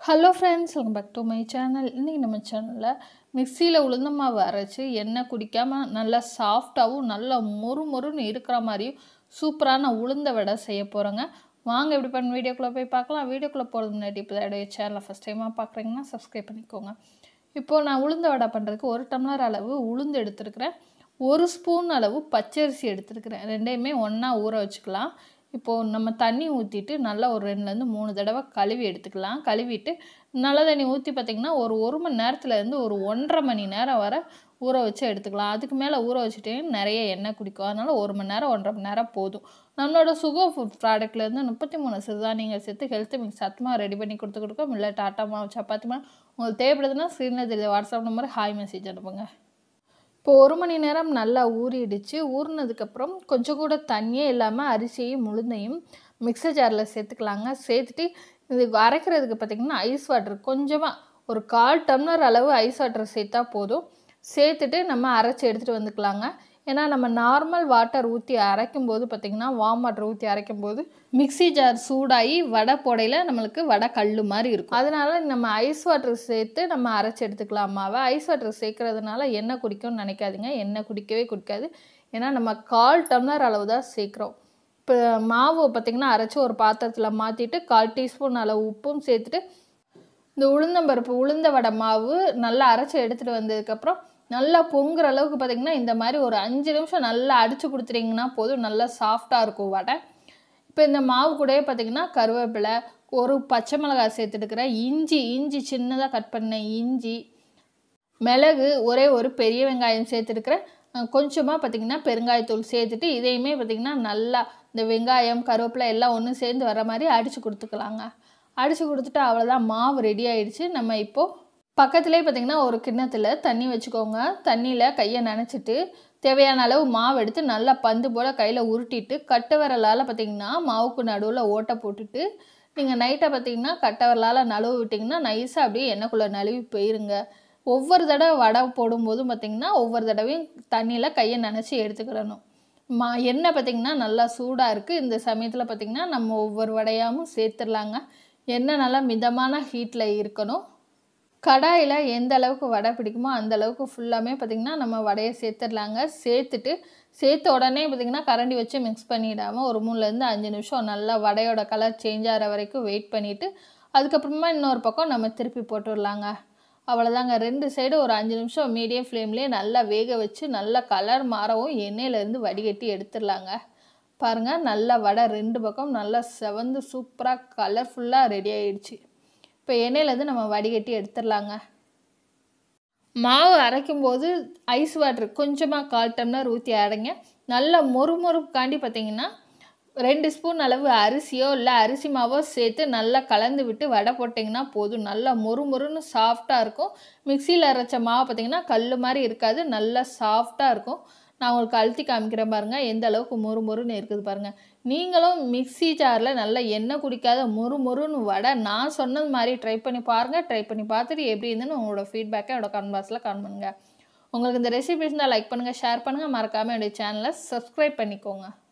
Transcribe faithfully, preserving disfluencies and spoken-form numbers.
Hello friends, welcome back to my channel. இன்றைக்கி நம்ம சேனலில் மிக்சியில் உளுந்த மாவு அரைச்சி எண்ணெய் குடிக்காமல் நல்லா சாஃப்டாகவும் நல்லா மொறு மொறுன்னு இருக்கிற மாதிரியும் சூப்பரான உளுந்த வடை செய்ய போகிறோங்க. வாங்க எப்படி பண்ண வீடியோக்குள்ளே போய் பார்க்கலாம். வீடியோக்குள்ளே போகிறது முன்னாடி இப்போ என்னுடைய சேனலை ஃபஸ்ட் டைமாக பார்க்குறீங்கன்னா சப்ஸ்கிரைப் பண்ணிக்கோங்க. இப்போது நான் உளுந்த வடை பண்ணுறதுக்கு ஒரு டம்ளர் அளவு உளுந்து எடுத்துருக்கிறேன். ஒரு ஸ்பூன் அளவு பச்சரிசி எடுத்துருக்கிறேன். ரெண்டையுமே ஒன்றா ஊற வச்சுக்கலாம். இப்போது நம்ம தண்ணி ஊற்றிட்டு நல்லா ஒரு ரெண்டுலேருந்து மூணு தடவை கழுவி எடுத்துக்கலாம். கழுவிட்டு நல்ல தண்ணி ஊற்றி பார்த்திங்கன்னா ஒரு ஒரு மணி நேரத்துலேருந்து ஒரு ஒன்றரை மணி நேரம் வரை ஊற வச்சு எடுத்துக்கலாம். அதுக்கு மேலே ஊற வச்சுட்டு நிறைய எண்ணெய் குடிக்கும். அதனால் ஒரு மணி நேரம் ஒன்றரை மணி நேரம் போதும். நம்மளோட சுகர் ஃபுட் ப்ராடக்ட்லேருந்து முப்பத்தி மூணு சிறுதானியங்கள் சேர்த்து ஹெல்த் மிக்ஸ் சத்துமாக ரெடி பண்ணி கொடுத்து கொடுக்கோம். இல்லை டாட்டா மாவு சப்பாத்தி மாவு உங்களுக்கு தேவைப்படுதுன்னா ஸ்க்ரீனில் தெரியுது வாட்ஸ்அப் நம்பர் ஹாய் மெசேஜ் அனுப்புங்க. இப்போ ஒரு மணி நேரம் நல்லா ஊறிடுச்சு. ஊறினதுக்கப்புறம் கொஞ்சம் கூட தண்ணியே இல்லாமல் அரிசியையும் உளுந்தையும் மிக்சர் ஜாரில் சேர்த்துக்கலாங்க. சேர்த்துட்டு இது அரைக்கிறதுக்கு பார்த்திங்கன்னா ஐஸ் வாட்டர் கொஞ்சமாக ஒரு கால் டம்ளர் அளவு ஐஸ் வாட்டர் சேர்த்தா போதும். சேர்த்துட்டு நம்ம அரைச்சி எடுத்துகிட்டு வந்துக்கலாங்க. ஏன்னா நம்ம நார்மல் வாட்டர் ஊற்றி அரைக்கும்போது பார்த்திங்கன்னா வார்ம் வாட்டர் ஊற்றி அரைக்கும்போது மிக்சி ஜார் சூடாகி வடை போடையில் நம்மளுக்கு வடை கல் மாதிரி இருக்கும். அதனால் நம்ம ஐஸ் வாட்டர் சேர்த்து நம்ம அரைச்சி எடுத்துக்கலாம் மாவை. ஐஸ் வாட்டர் சேர்க்குறதுனால எண்ணெய் குடிக்கும்னு நினைக்காதீங்க. எண்ணெய் குடிக்கவே குடிக்காது. ஏன்னா நம்ம கால் டம்ளர் அளவு தான் சேர்க்குறோம். இப்போ மாவு பார்த்திங்கன்னா அரைச்சி ஒரு பாத்திரத்தில் மாற்றிட்டு கால் டீஸ்பூன் அளவு உப்பும் சேர்த்துட்டு இந்த உளுந்தம்பருப்பு உளுந்த வடை மாவு நல்லா அரைச்சி எடுத்துகிட்டு வந்ததுக்கப்புறம் நல்லா பொங்குற அளவுக்கு பார்த்திங்கன்னா இந்த மாதிரி ஒரு அஞ்சு நிமிஷம் நல்லா அடித்து கொடுத்துட்டிங்கன்னா போதும். நல்லா சாஃப்டாக இருக்கும் வடை. இப்போ இந்த மாவு கூடயே பார்த்திங்கன்னா கருவேப்பிலை, ஒரு பச்சை மிளகாய் சேர்த்துட்டுக்கிறேன், இஞ்சி இஞ்சி சின்னதாக கட் பண்ண இஞ்சி, மிளகு, ஒரே ஒரு பெரிய வெங்காயம் சேர்த்துருக்கிறேன். கொஞ்சமாக பார்த்திங்கன்னா பெருங்காயத்தூள் சேர்த்துட்டு இதையுமே பார்த்திங்கன்னா நல்லா இந்த வெங்காயம் கருவேப்பிலை எல்லாம் ஒன்று சேர்ந்து வர மாதிரி அடித்து கொடுத்துக்கலாங்க. அடித்து கொடுத்துட்டு அவ்வளோதான், மாவு ரெடி ஆகிடுச்சு. நம்ம இப்போது பக்கத்துலேயே பார்த்திங்கன்னா ஒரு கிண்ணத்தில் தண்ணி வச்சுக்கோங்க. தண்ணியில் கையை நனைச்சிட்டு தேவையான அளவு மாவு எடுத்து நல்லா பந்து போல் கையில் உருட்டிட்டு கட்டை விரலால் பார்த்திங்கன்னா மாவுக்கு நடுவில் ஓட்டை போட்டுட்டு நீங்கள் நைட்டை பார்த்திங்கன்னா கட்டை விரலால் நழுவு விட்டிங்கன்னா நைஸாக அப்படியே எண்ணெய்க்குள்ளே நழுவி போயிருங்க. ஒவ்வொரு தடவை வடை போடும்போதும் பார்த்திங்கன்னா ஒவ்வொரு தடவையும் தண்ணியில் கையை நனைச்சி எடுத்துக்கிடணும். மா எண்ணெய் பார்த்திங்கன்னா நல்லா சூடாக இருக்குது. இந்த சமயத்தில் பார்த்திங்கன்னா நம்ம ஒவ்வொரு வடையாகவும் சேர்த்துடலாங்க. எண்ணெய் நல்லா மிதமான ஹீட்டில் இருக்கணும். கடாயில் எந்த அளவுக்கு வடை பிடிக்குமோ அந்த அளவுக்கு ஃபுல்லாமே பார்த்திங்கன்னா நம்ம வடையை சேர்த்துடலாங்க. சேர்த்துட்டு சேர்த்த உடனே பார்த்திங்கன்னா கரண்டி வச்சு மிக்ஸ் பண்ணிடாமல் ஒரு மூணுலேருந்து அஞ்சு நிமிஷம் நல்லா வடையோட கலர் சேஞ்ச் ஆகிற வரைக்கும் வெயிட் பண்ணிவிட்டு அதுக்கப்புறமா இன்னொரு பக்கம் நம்ம திருப்பி போட்டுடலாங்க. அவ்வளோதாங்க. ரெண்டு சைடு ஒரு அஞ்சு நிமிஷம் மீடியம் ஃப்ளேம்லேயே நல்லா வேக வச்சு நல்லா கலர் மாறவும் எண்ணெயிலேருந்து வடிகட்டி எடுத்துடலாங்க. பாருங்கள், நல்லா வடை ரெண்டு பக்கம் நல்லா செவந்து சூப்பராக கலர்ஃபுல்லாக ரெடி ஆகிடுச்சு. இப்போ எண்ணெயிலேருந்து நம்ம வடிகட்டி எடுத்துடலாங்க. மாவு அரைக்கும்போது ஐஸ் வாட்டர் கொஞ்சமாக கால் டம்ளர் ஊற்றி அரைங்க. நல்லா மொறு மொறுக்காண்டி பார்த்திங்கன்னா ரெண்டு ஸ்பூன் அளவு அரிசியோ இல்லை அரிசி மாவோ சேர்த்து நல்லா கலந்து விட்டு வடை போட்டிங்கன்னா போதும். நல்லா மொறு மொறுன்னு சாஃப்டாக இருக்கும். மிக்சியில் அரைச்ச மாவு பார்த்திங்கன்னா கல் மாதிரி இருக்காது, நல்லா சாஃப்டாக இருக்கும். நான் உங்களுக்கு அழுத்தி காமிக்கிறேன் பாருங்கள் எந்த அளவுக்கு மொறு மொறுன்னு இருக்குது பாருங்கள். நீங்களும் மிக்சி ஜாரில் நல்லா எண்ணெய் குடிக்காத மொறு மொறுன்னு வடை நான் சொன்னது மாதிரி ட்ரை பண்ணி பாருங்கள். ட்ரை பண்ணி பார்த்துட்டு எப்படி இருந்துன்னு உங்களோட ஃபீட்பேக்கை என்னோட கமெண்ட் பாக்ஸில் கமெண்ட் பண்ணுங்கள். உங்களுக்கு இந்த ரெசிபி இருந்தால் லைக் பண்ணுங்கள், ஷேர் பண்ணுங்கள், மறக்காமல் என்னுடைய சேனலை சப்ஸ்கிரைப் பண்ணிக்கோங்க.